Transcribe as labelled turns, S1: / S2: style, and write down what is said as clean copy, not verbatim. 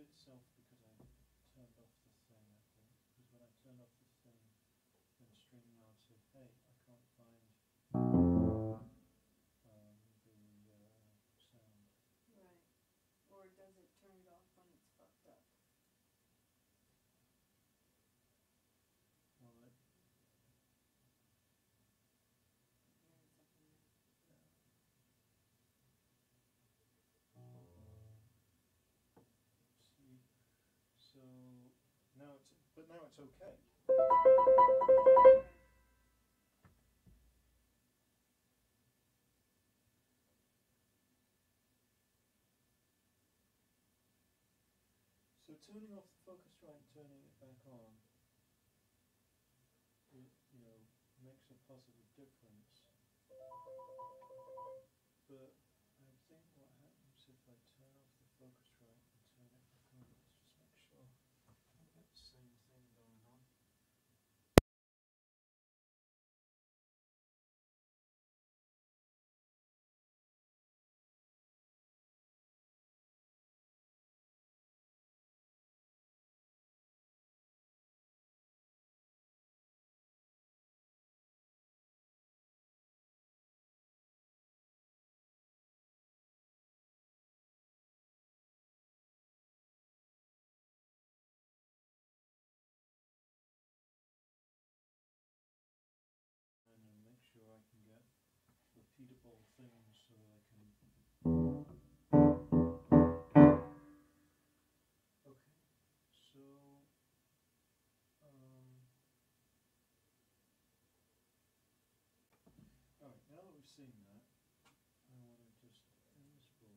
S1: itself because I turned off the thing, I think. Because when I turned off the thing, then StreamYard said, hey, I can't find the sound.
S2: Right. Or does it turn it off when it's fucked up?
S1: Well,
S2: Hearing something now.
S1: see, so now it's okay.
S2: Right.
S1: So turning off the Focusrite and turning it back on, it, makes a positive difference. But I think what happens if I turn off the Focusrite and turn it back on, let's just make sure I get the same thing going on. And make sure I can get repeatable things so that I can. Okay, so alright, now that we've seen